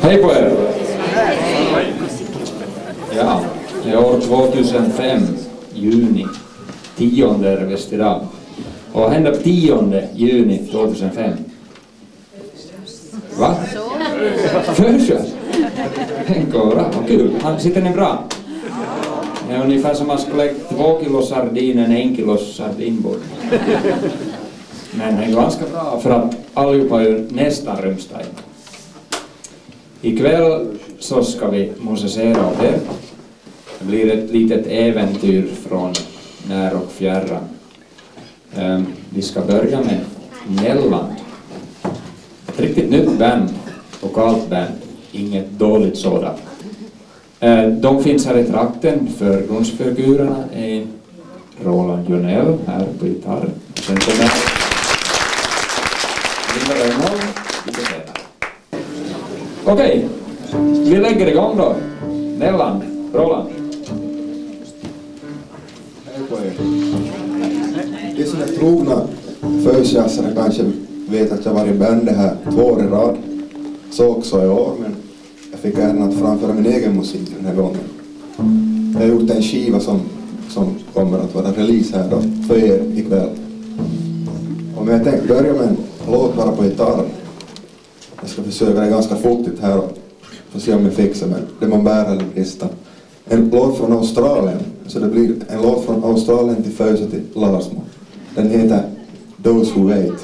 Hej på er! Ja, det är år 2005, juni, 10 är det idag. Och vad hände på 10 juni 2005? Va? Försök? Tänk och bra, vad kul. Sitter ni bra? Det är ungefär som man skulle lägga 2 kilo sardin en 1 kilo sardinbord. Men det är ganska bra för att allihopa är ju nästan rumstajna. Ikväll så ska vi musicera av er. Det blir ett litet äventyr från när och fjärran. Vi ska börja med Nelland. Ett riktigt nytt band, lokalt band, inget dåligt sådant. De finns här i trakten. Förgrundsfigurerna är Roland Jonell här på gitarr. Sen kommer Linda Rönnholm i gitarr. Okej, vi lägger igång då. Nelland, Roland. Hej på er. De som är trogna förtjäsare kanske vet att jag var i bandet här 2 år i rad. Så också i år, men jag fick äran att framföra min egen musik den här gången. Jag har gjort en skiva som kommer att vara release här då för er ikväll. Och jag tänkte börja med en låt bara på gitarr. Jag ska försöka, det är ganska fuktigt här och får se om jag fixar, men det man bär eller brista. En låt från Australien, så det blir en låt från Australien till Fösa till Larsmo. Den heter Those Who Wait.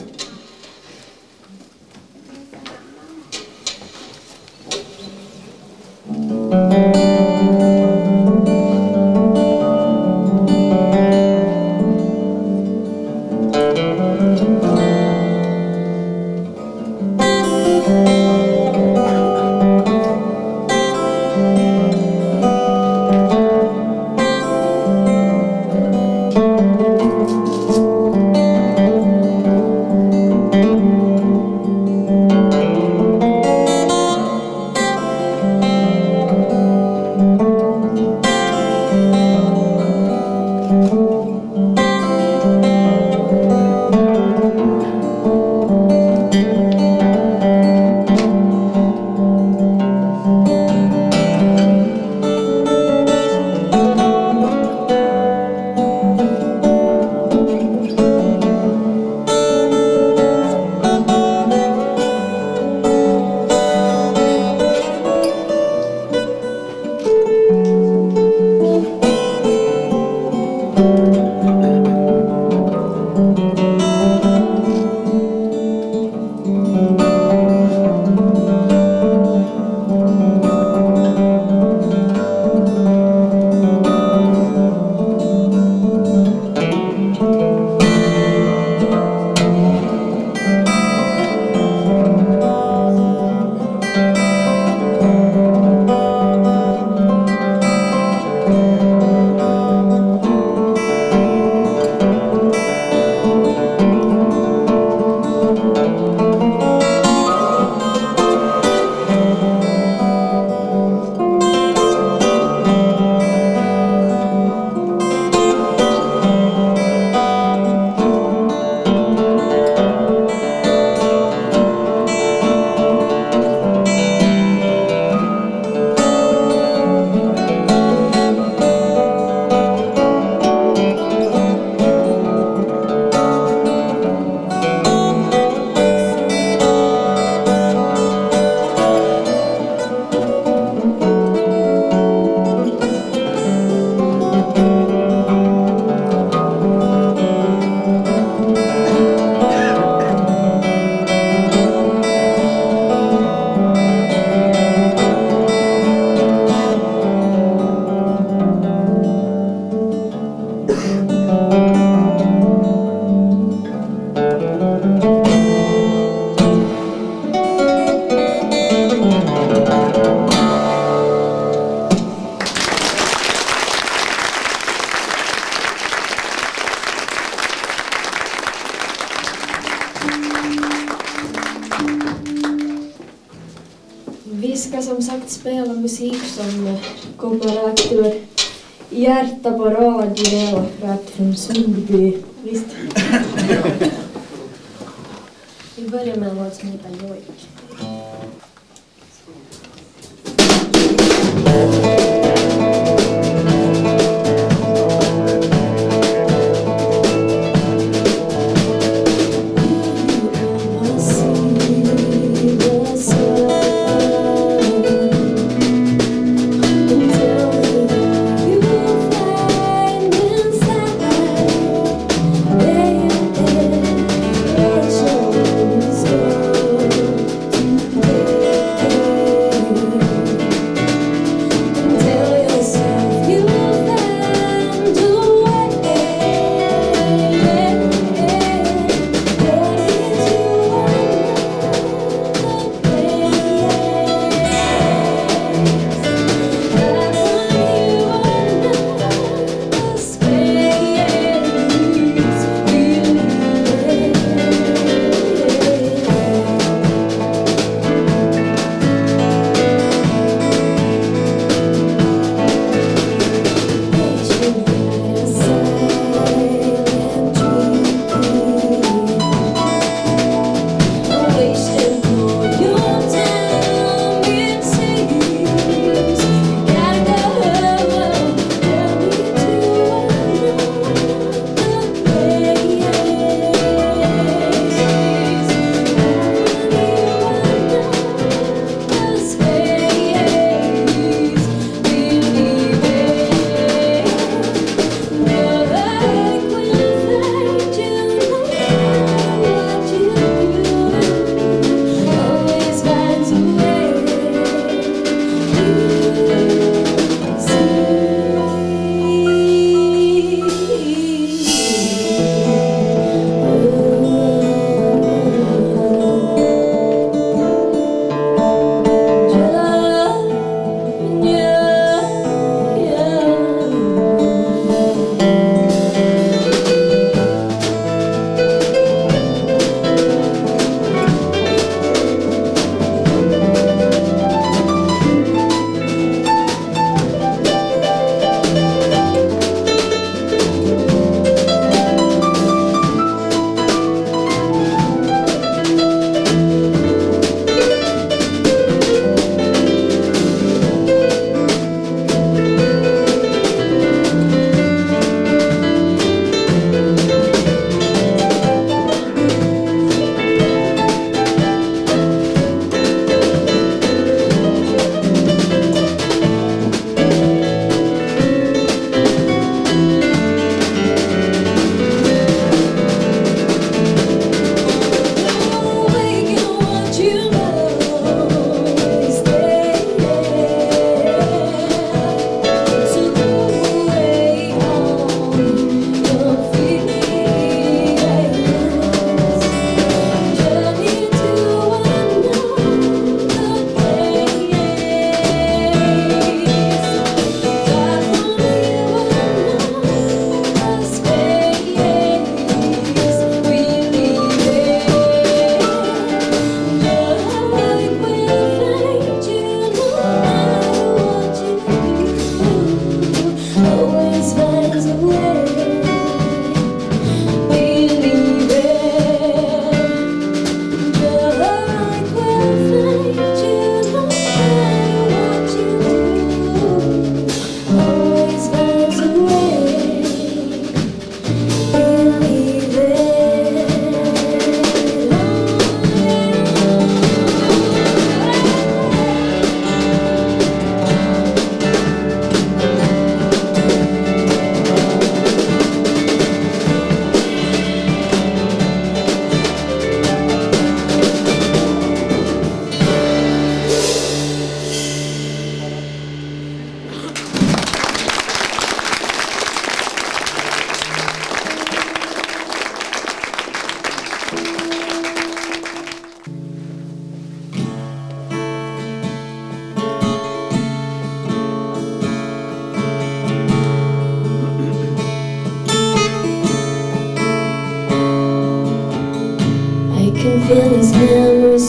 Vi ska som sagt spela musik som kommer rakt ur hjärta på Roland Jonell, rakt från Sundby. Visst? Vi börjar med en låt som heter Joik.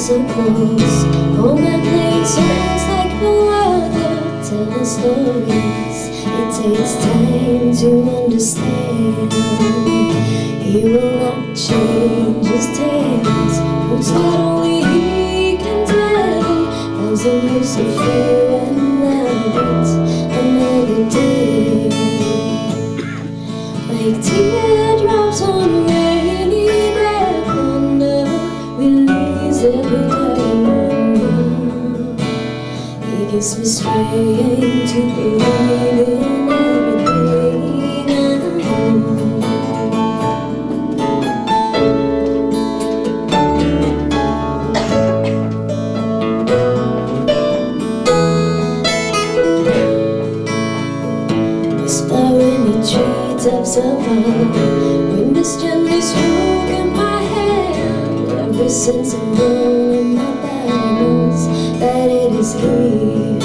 so close. Home and play songs like no other. Telling stories, it takes time to understand. He will not change his tales, books that only he can tell. Thousand years of fear and light, another day. Like teardrops on a rainy day, wonder release every time. He gets me straying to believe in everything I know. Whispering the treetops above, wind is gently stroking my hand. Every sense of bone in my body knows that it is here.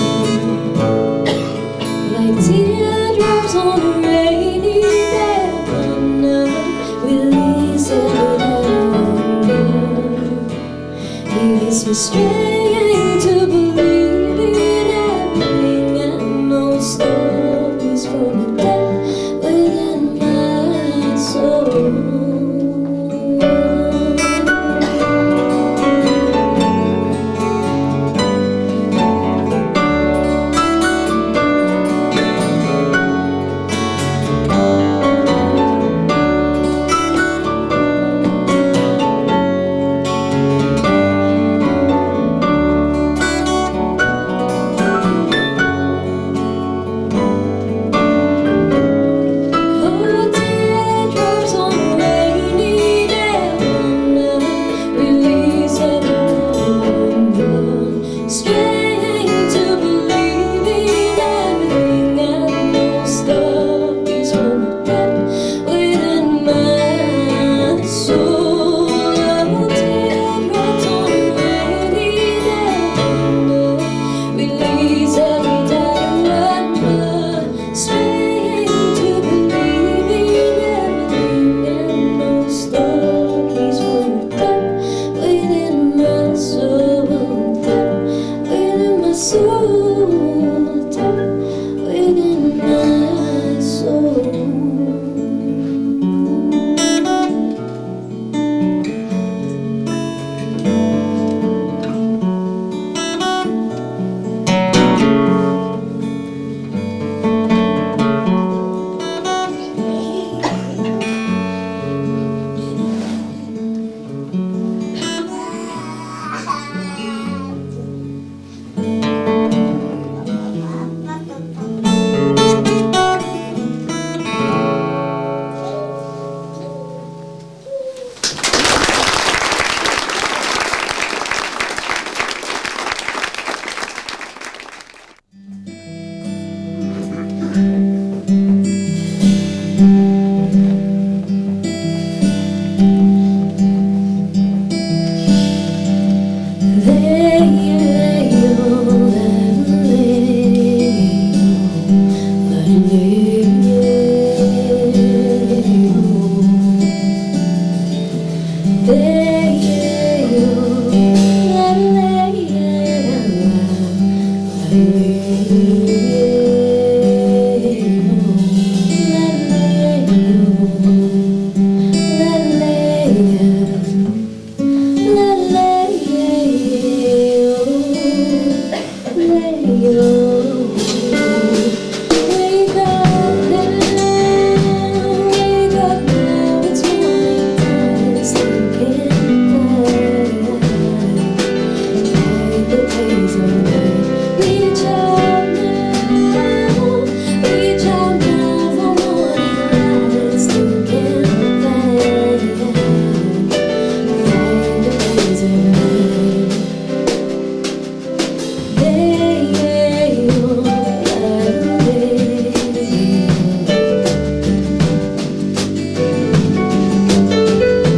Like teardrops on a rainy day, wonder release every wonder. He gets me straying to believe in everything and no stories from the depth within my soul.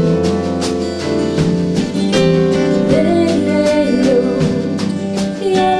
Yeah.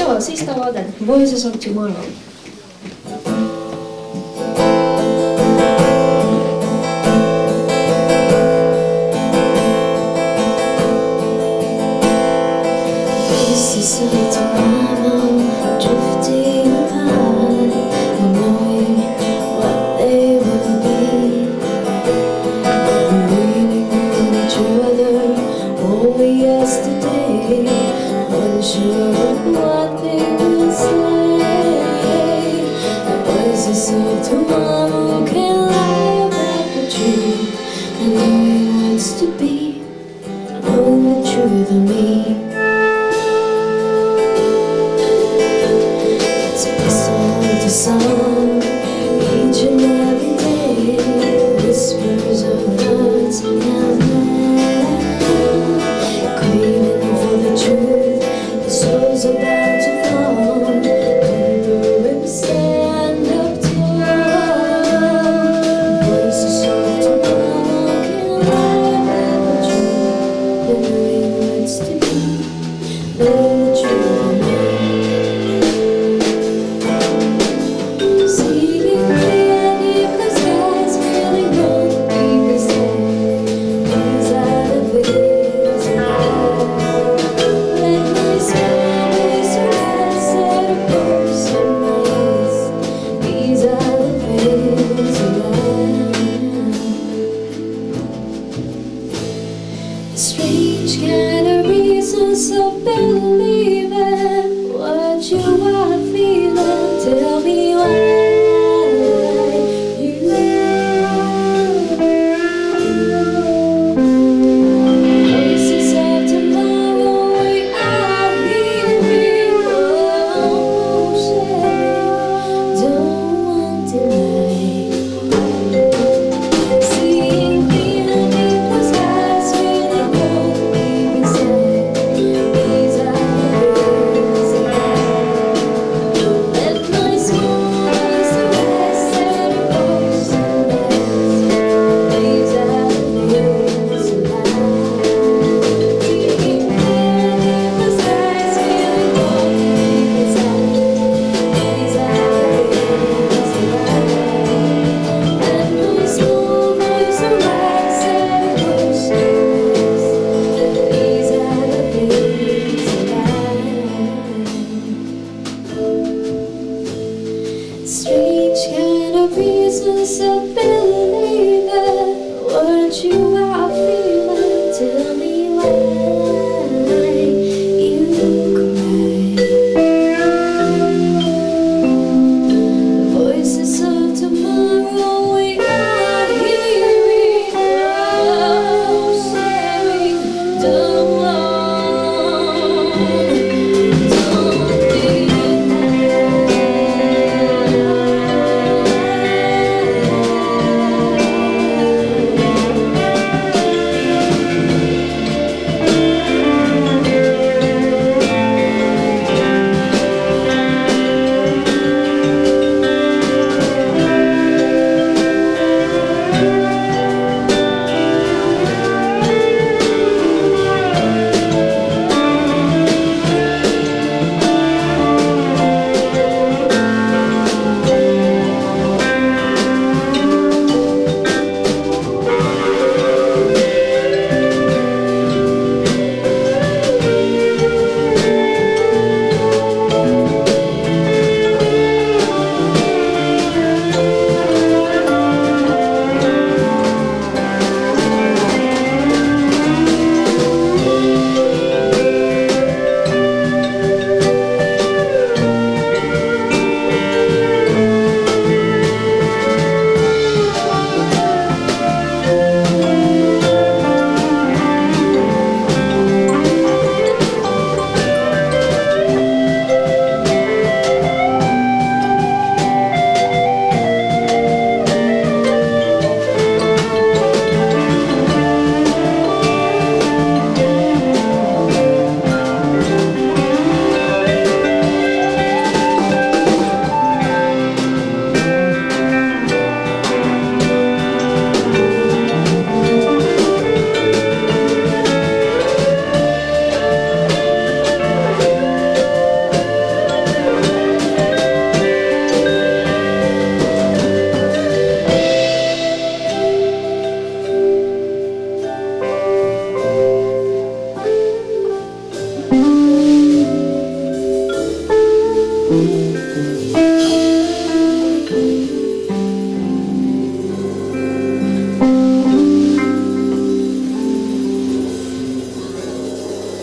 Joo, sista låten. Voices of Tomorrow. Voices of tomorrow, drifting apart, not knowing what they will be. Leaning on each other, only yesterday, unsure of what they will say. The voices of tomorrow can lie about the truth, and knowing what's to be, knowing the truth of me. The song, each and every day, whispers of words and then craving for the truth, the soul's about to fall, deeper in the sand of tomorrow. Voices of tomorrow can lie about the truth, knowing what's to be, knowing the truth of me. Strange kind of reasons of believing what you are feeling. Tell me why you voices of tomorrow, we are hearing emotion. Don't want deny. Seeing beneath the skies, really don't be beside. These are the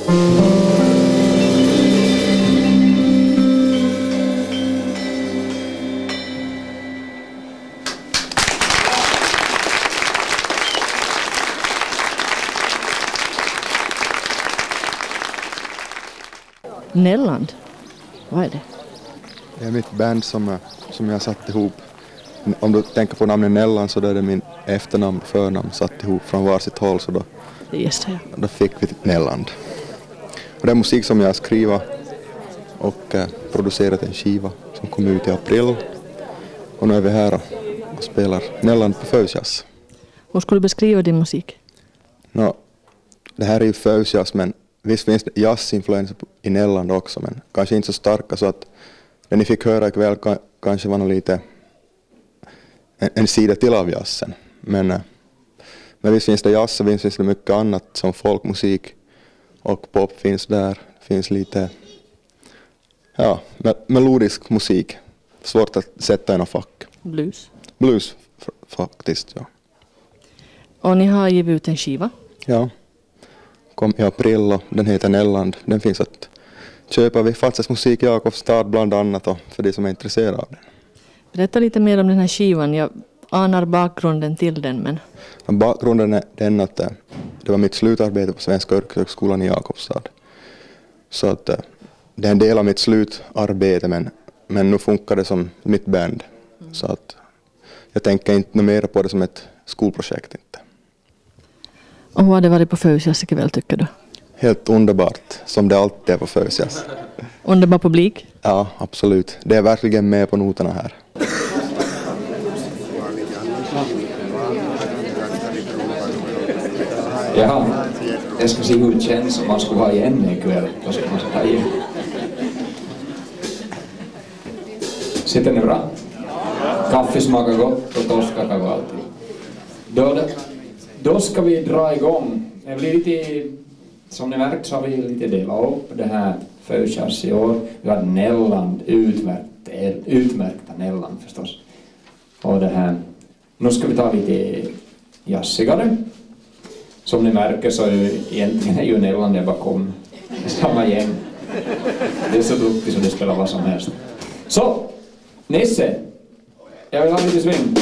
Nelland? Vad är det? Det är mitt band som jag har satt ihop. Om du tänker på namnet Nelland så är det min efternamn och förnamn satt ihop från varsitt håll, så Det gissar jag. då fick vi Nelland. Och det är musik som jag har skrivit och producerat en skiva som kom ut i april. Och nu är vi här och spelar Nelland på Föusjazz. Hur skulle du beskriva din musik? Det här är ju Föusjazz, men visst finns det jazzinfluenser i Nelland också, men kanske inte så starka, så att det ni fick höra ikväll kanske var lite en sida till av jazzen. Men visst finns det jazz och visst finns det mycket annat som folkmusik och pop finns där. Det finns lite melodisk musik. Svårt att sätta i något fack. Blues? Blues faktiskt, ja. Och ni har givit ut en skiva? Ja. Kom i april och den heter Nelland. Den finns att köpa vid Fatsas musik i Jakobstad bland annat, och för de som är intresserade av den. Berätta lite mer om den här skivan. Jag anar bakgrunden till den, men... Bakgrunden är den att det var mitt slutarbete på Svenska yrkeshögskolan i Jakobstad. Så att det är en del av mitt slutarbete, men nu funkar det som mitt band. Så att jag tänker inte mer på det som ett skolprojekt inte. Och hur har det varit på Föusjazz ikväll, tycker du? Helt underbart, som det alltid är på Föusjazz. Underbar publik? Ja, absolut. Det är verkligen med på noterna här. Jaha, jag ska se hur det känns om man skulle ha igen ikväll. Vad ska man ha igen? Sitter ni bra? Kaffe smakar gott och torska kan gå alltid. Då ska vi dra igång. Det blir lite, som ni märkt så har vi lite delat upp det här Föusjazz i år. Vi har Nelland, utmärkta Nelland förstås. Och det här, nu ska vi ta lite jazzigare. Som ni märker så egentligen är ju Nelland där bakom samma gäng. Det är så duktigt så det spelar vad som helst. Så, Nisse, jag vill ha lite sving.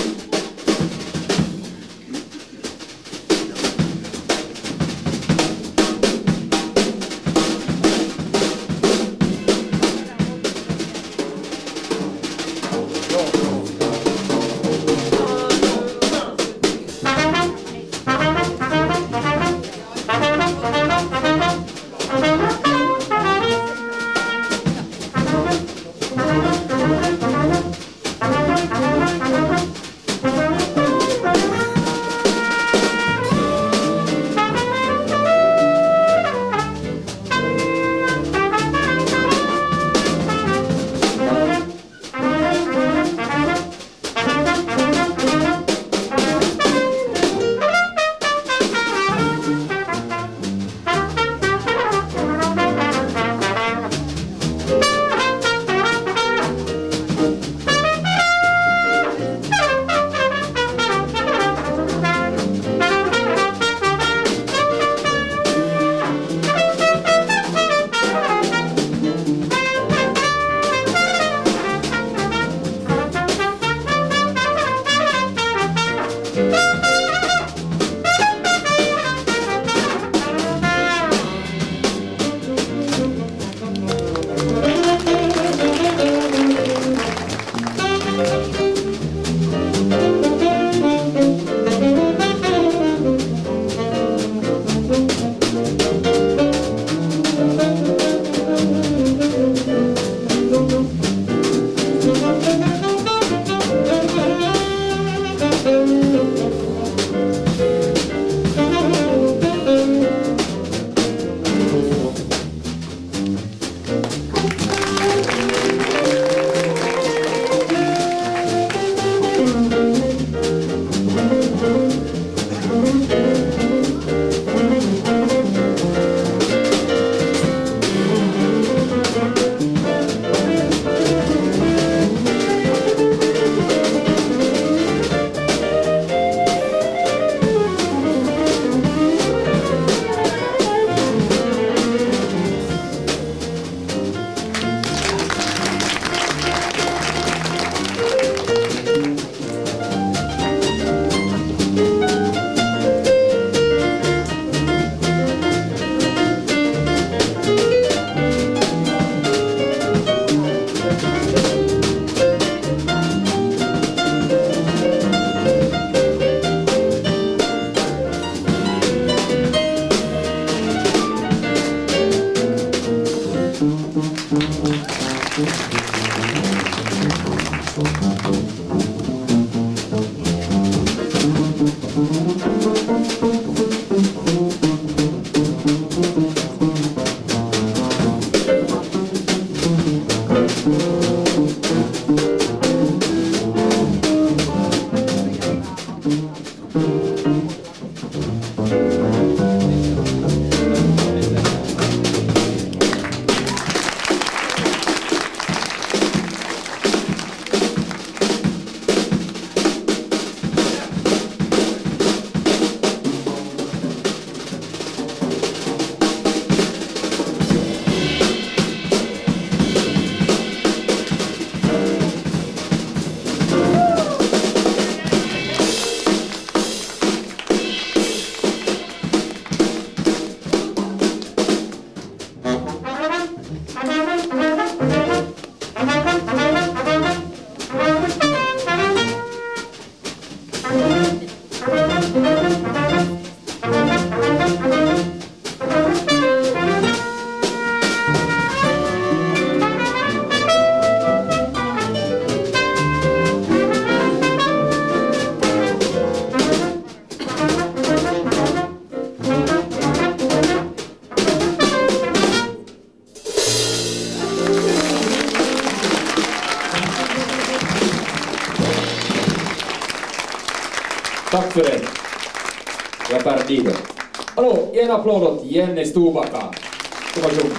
Tack för det. Jag bär dit. Hallå, en applåd åt Jenny Stobacka. Varsågod.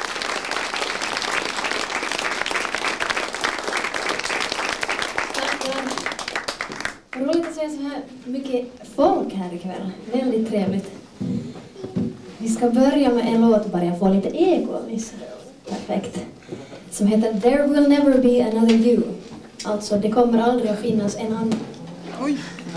Roligt att se så här mycket folk här ikväll. Väldigt trevligt. Vi ska börja med en låt bara jag får lite eko av Nisse. Perfekt. Som heter There Will Never Be Another You. Alltså, det kommer aldrig att finnas en annan. Oj!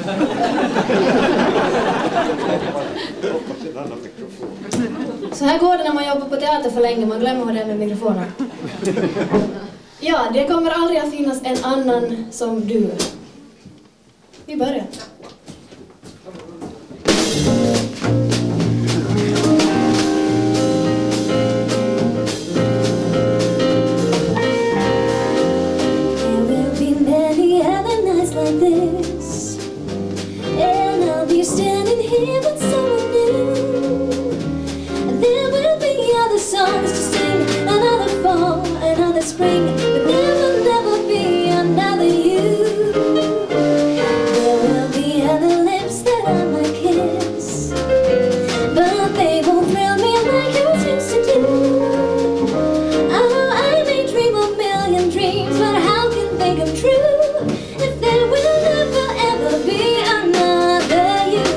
Så här går det när man jobbar på teater för länge, man glömmer vad det är med mikrofonen. Ja, det kommer aldrig att finnas en annan som du. Vi börjar. There will be many other nights like this, and I'll be standing here with someone new. There will be other songs to sing, another fall, another spring, but there will never be another you. There will be other lips that I might kiss, but they won't thrill me like yours used to do. Oh, I may dream a million dreams, but how can they come true if there will never ever be another you?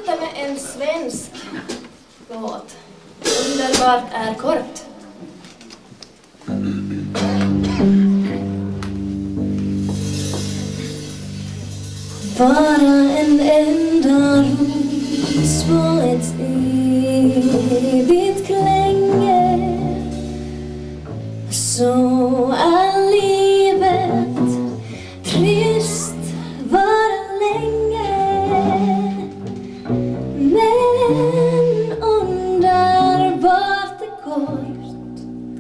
avsluta med en svensk låt. Underbart är kort. Bara en enda ros på ett evigt klänge, så är livet trist bara länge. Men underbart är kort,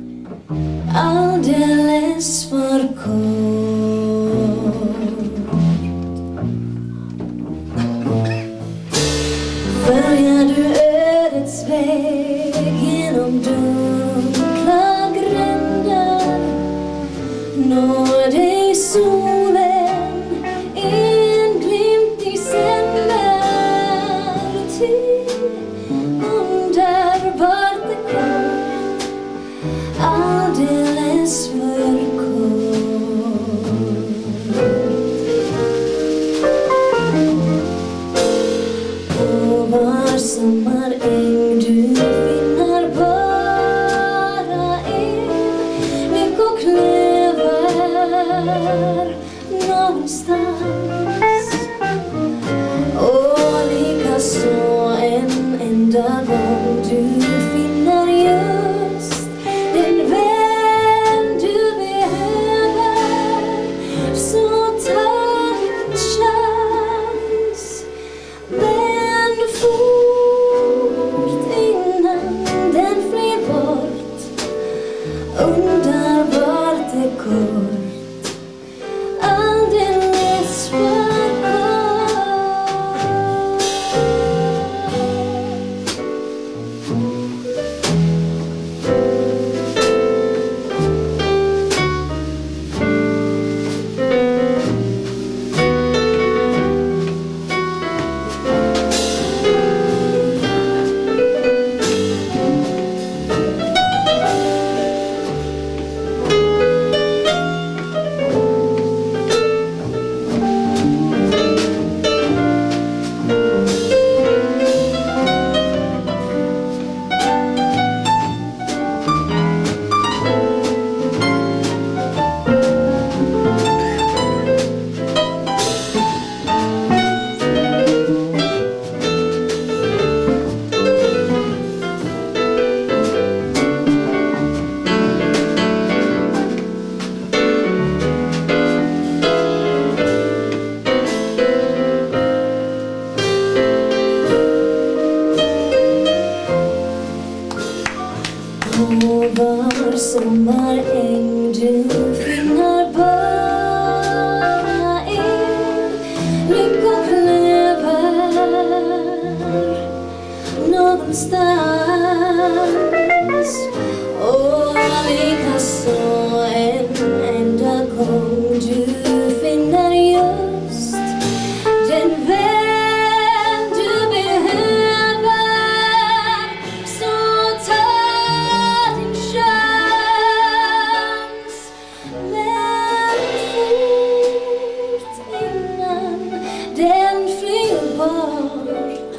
alldeles för kort. Följer du ödets väg genom dunkla gränder, når dig solen en glimt i sänder. Ty underbart är kort, alldeles för sommaräng du finner bara en lyckoklöver någonstans, och likaså en enda gång du finner just den vän du behöver, så ta en chans. Men fort innan den flyr bort, underbart är kort, alldeles för var sommaräng du finner bara en lyckoklöver någonstans, och likaså en enda gång du finner just den vän du behöver, så ta din chans. Men fort innan den flyr bort,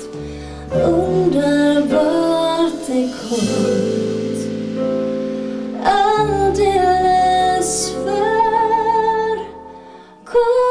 underbart är kort, alldeles för kort.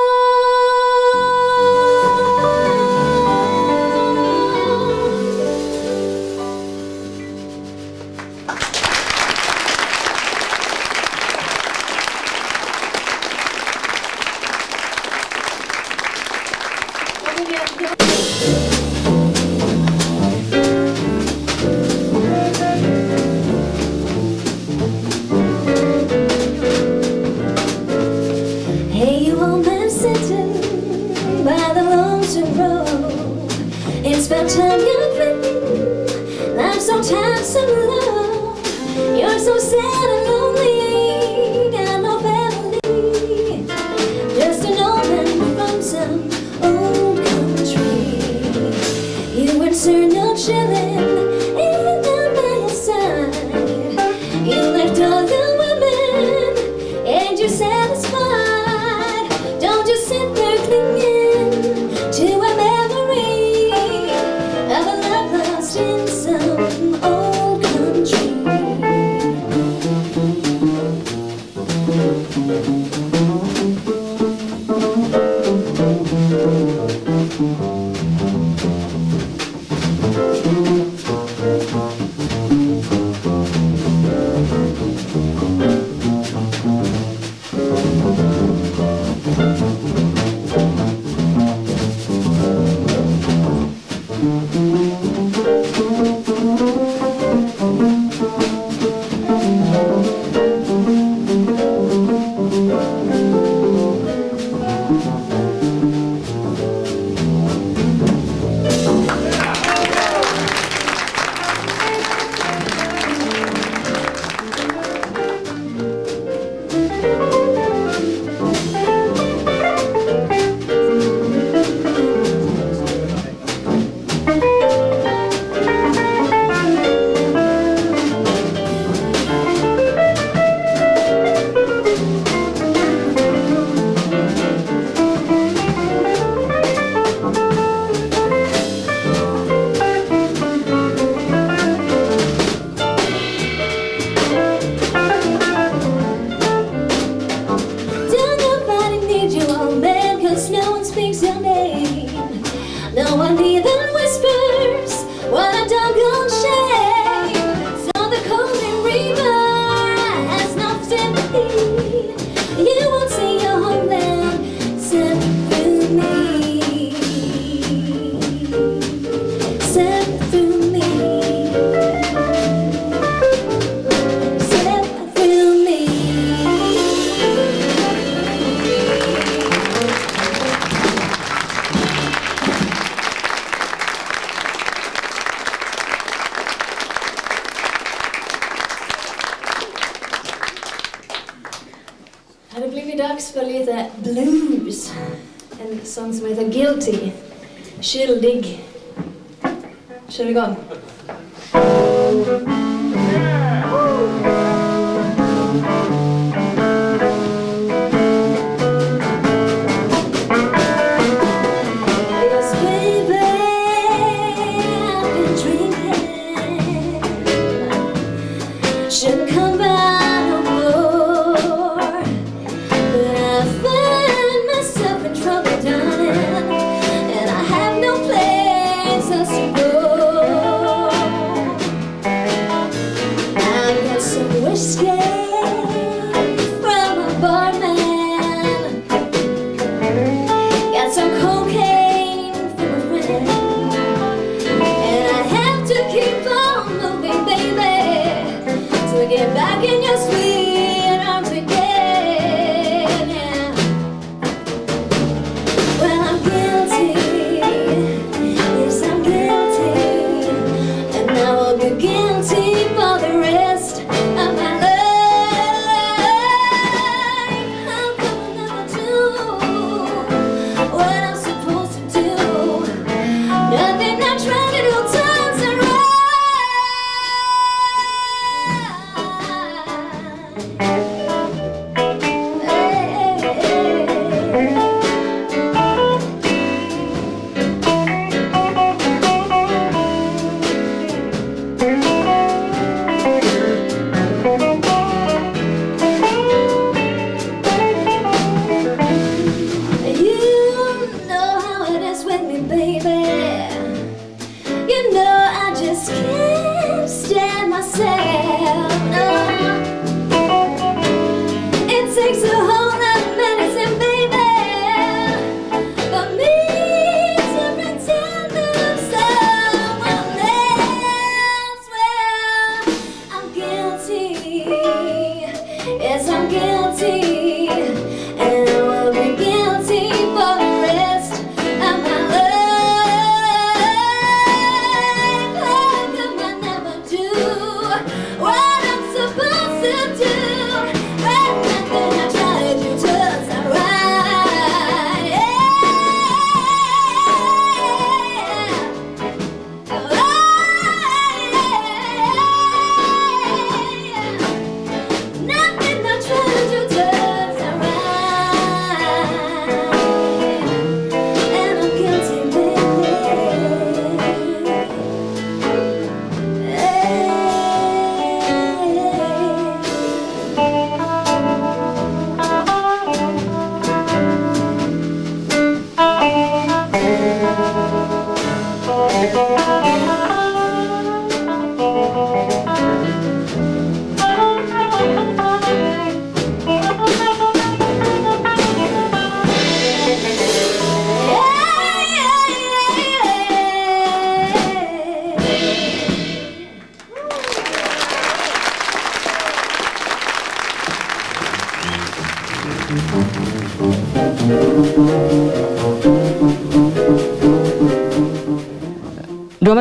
Hey, you old man sitting by the lonesome road, it's about time you're quitting. Life's so tired, so low. You're so sad and lonely, got no family, just an old man from some old country. You answer no chillin', ain't down by your side. You left all your women, and you're satisfied. Don't just sit there clinging to a memory. No one even whispers what a doggone shame. So the cold river has no sympathy. You won't see your homeland set through me. Set through me. Set through me. Har det blivit dags för lite blues? En sång som heter Guilty. Skyldig. Kör igång. Because baby, I've been drinking. Shouldn't come back no more. But I find myself in trouble, darling, and I have no place else to go.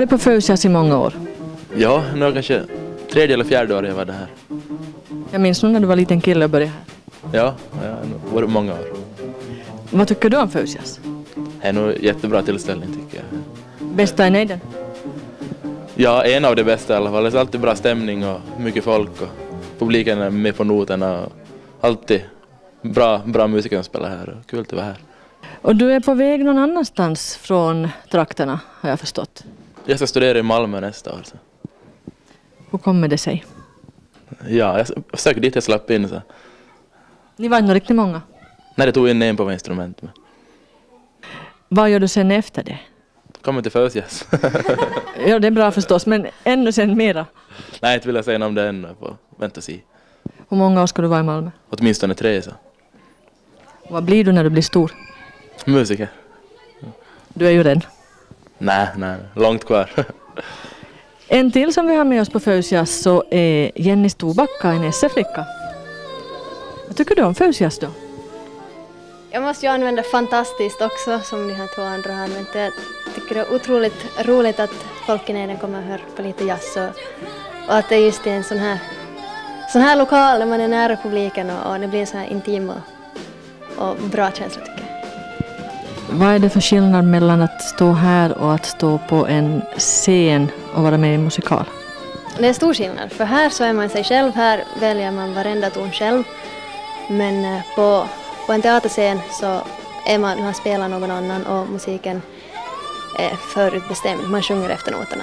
varit på Föusjäs i många år? Ja, nu är kanske 3:e eller 4:e år jag var här. Jag minns nog när du var liten kille och började här. Ja, jag har nog varit många år. Vad tycker du om Föusjäs? Det är nog jättebra tillställning tycker jag. Bästa i nejden? Ja, en av de bästa i alla fall. Det är alltid bra stämning och mycket folk och publiken är med på noterna och alltid bra musiker som spelar här och kul att vara här. Och du är på väg någon annanstans från trakterna, har jag förstått. Jag ska studera i Malmö nästa år. Så. Hur kommer det sig? Ja, jag söker dit jag slapp in. Så. Ni var inte riktigt många. Nej, det tog in en på instrument. Men. Vad gör du sen efter det? Kommer till Föusjäs. Ja, det är bra förstås, men ännu sen mera. Nej, inte vill jag säga om det ännu. Vänta och se. Hur många år ska du vara i Malmö? Åtminstone 3 så. Vad blir du när du blir stor? Musiker. Du är ju den. Nej, långt kvar. En till som vi har med oss på Föusjäs så är Jenny Storbacka, en SF-flicka. Vad tycker du om Föusjäs då? Jag måste ju använda fantastiskt också, som de här 2 andra har använt. Jag tycker det är otroligt roligt att folk i Nejden kommer och hör på lite jazz och att det är just en sån här lokal där man är nära publiken och det blir så här intim och bra känsla tycker jag. Vad är det för skillnad mellan att stå här och att stå på en scen och vara med i en musikal? Det är stor skillnad, för här så är man sig själv, här väljer man varenda ton själv. Men på en teaterscen så är man spelar någon annan och musiken är förutbestämd. Man sjunger efter noterna.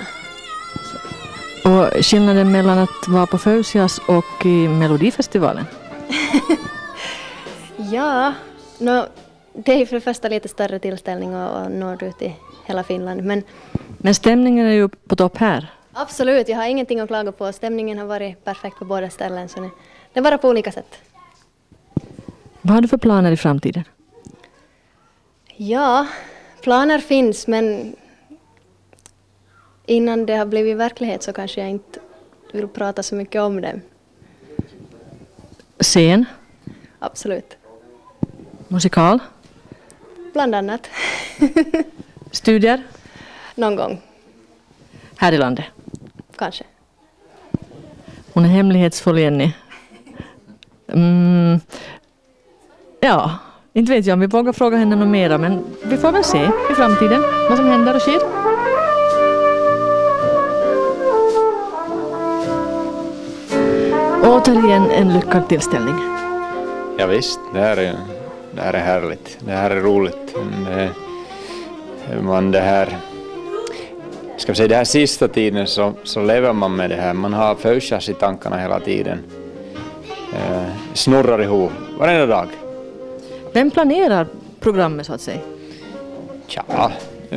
Och skillnaden mellan att vara på Föusjäs och i Melodifestivalen? Ja, det är för det första lite större tillställning och når ut i hela Finland. Men stämningen är ju på topp här. Absolut, jag har ingenting att klaga på. Stämningen har varit perfekt på båda ställen. Så det är bara på olika sätt. Vad har du för planer i framtiden? Ja, planer finns, men innan det har blivit verklighet så kanske jag inte vill prata så mycket om det. Scen? Absolut. Musikal? Bland annat. Studier? Någon gång. Här i landet? Kanske. Hon är hemlighetsfull, Jenny. Ja, inte vet jag om vi vågar fråga henne något mera, men vi får väl se i framtiden vad som händer och sker. Återigen en lyckad tillställning. Ja visst, det här är härligt. Det här är roligt. Det här, ska vi säga, det här sista tiden så lever man med det här. Man har Föusjäs i tankarna hela tiden. Snurrar ihop varenda dag. Vem planerar programmet så att säga? Ja,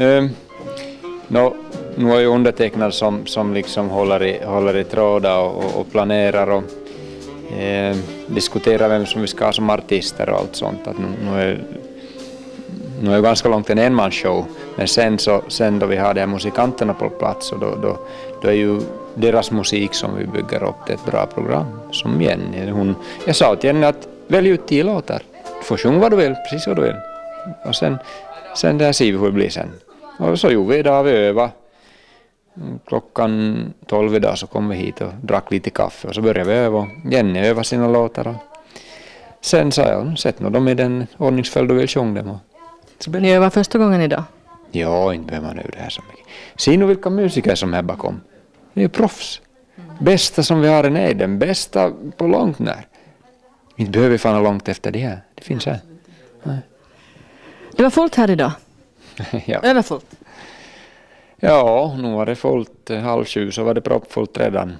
nu är ju undertecknad som liksom håller i trådar och planerar och diskuterar vem som vi ska ha som artister och allt sånt. Att nu är ganska långt en enmansshow, men sen då vi har de här musikanterna på plats och då är ju deras musik som vi bygger upp till ett bra program. Som Jenny, jag sa till Jenny att välj ut 10 låtar. Du får sjunga vad du vill, precis vad du vill. Och sen där ser vi hur det blir sen. Och så gjorde vi idag, vi övade. Klockan 12 idag så kom vi hit och drack lite kaffe och så började vi öva. Jenny övade sina låtar och sen sa jag, sätt nog dem i den ordningsföljd du vill sjunga dem. Ni övar första gången idag? Ja, inte behöver man öva det här så mycket. Se nu vilka musiker som är bakom. Det är ju proffs. Bästa som vi har i Nejden, bästa på långt när. Inte behöver vi fara långt efter det här. Det finns här. Nej. Det var fullt här idag? Ja. Överfullt? Ja, nu var det fullt. 6:30 så var det proppfullt redan.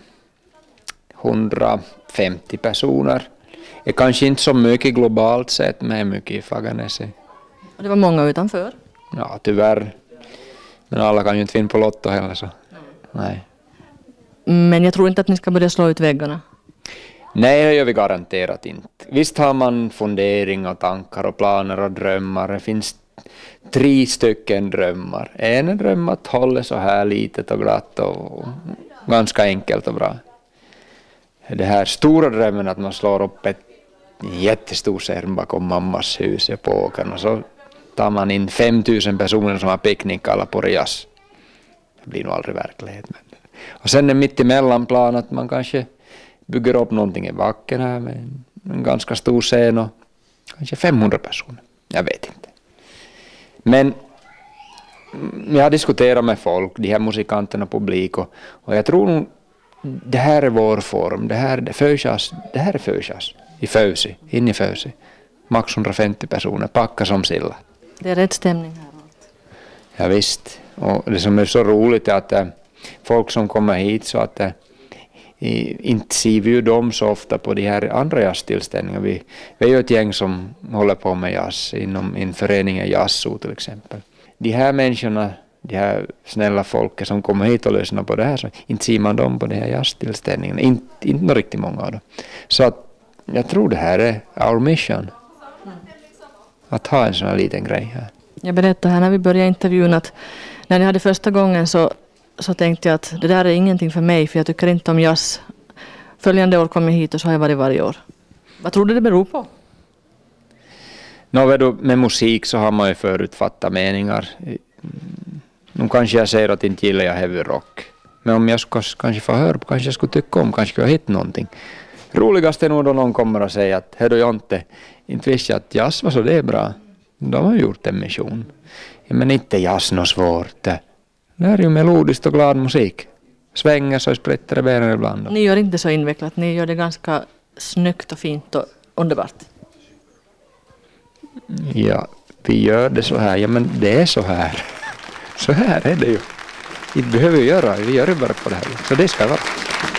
150 personer. Det är kanske inte så mycket globalt sett, men mycket i Fagernes. Och det var många utanför? Ja, tyvärr. Men alla kan ju inte finna på Lotto heller så. Nej. Men jag tror inte att ni ska börja slå ut väggarna. Nej, det gör vi garanterat inte. Visst har man funderingar och tankar och planer och drömmar. Det finns 3 stycken drömmar. En dröm att hålla så här litet och glatt och ganska enkelt och bra. Det här stora drömmen att man slår upp ett jättestor skärm bakom mammas hus på åkern och så tar man in 5000 personer som har picknick alla på jazz. det blir nog aldrig verklighet. Men. Och sen är mitt emellan plan att man kanske bygger upp någonting i backen här med en ganska stor scen och kanske 500 personer. Jag vet inte. Men jag har diskuterat med folk, de här musikanterna och publik och jag tror nog det här är vår form. Det här är Föysas i Föysi, in i Föysi. Max 150 personer, packa som silla. Det är rätt stämning här. Ja, visst. Och det som är så roligt är att folk som kommer hit så att inte ser vi ju dem så ofta på de här andra jazztillställningarna. Vi är ju ett gäng som håller på med jazz inom föreningen Jazzo till exempel. De här människorna, de här snälla folket som kommer hit och lyssnar på det här, så inte ser man dem på de här jazztillställningarna. Inte riktigt många av dem. Så att jag tror det här är our mission. Att ha en sån här liten grej här. Jag berättade här när vi började intervjun att när jag hade första gången så tänkte jag att det där är ingenting för mig för jag tycker inte om jazz. Följande år kom jag hit och så har jag varit varje år. Vad tror du det beror på? Med musik så har man ju förutfattat meningar. Nu kanske jag säger att inte gillar jag heavy rock. Men om jag kanske får höra på, kanske jag skulle tycka om, kanske jag hitta någonting. Roligast är nog då någon kommer och säger att hör du Jonte, inte visste jag att jazz var så det är bra. De har gjort en mission. Ja, men inte jazz något svårt. Det är ju melodiskt och glad musik. Svänger så splittrar benen ibland. Ni gör inte så invecklat, ni gör det ganska snyggt och fint och underbart. Ja, vi gör det så här. Ja, men det är så här. Så här är det ju. Vi behöver göra, vi gör det bara på det här. Så det ska vara.